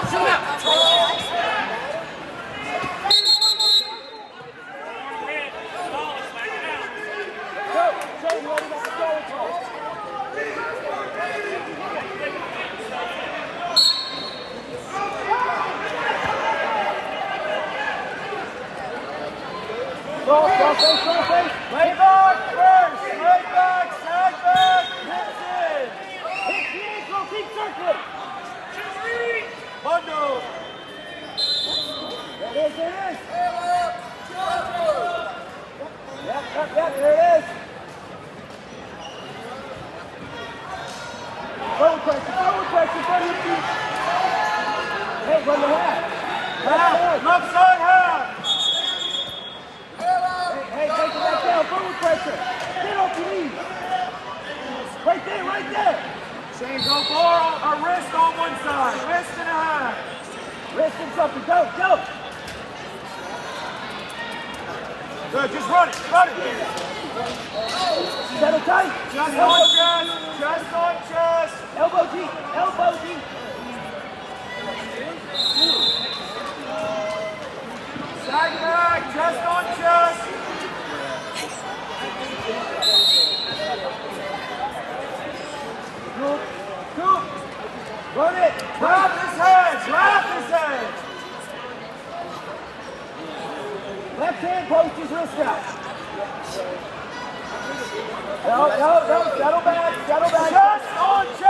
Lay back first, lay back, side back, hips in. Hit the ankle, keep circling. Bundle. There it is, there it is. Yep, there it is. Forward pressure, front of your feet. Hey, run the half. Half, left side half. Hey, take it back down, forward pressure. Get off your knees. Right there, right there. Shane, go for a wrist on one side, wrist and a half. Wrist and something, go. Good, just run it. Settle tight. Chest on chest. Elbow deep. Side back, chest on chest. Scoop. Run it. Drop his head. Left hand post his wrist out. No, settle back. Chest on chest.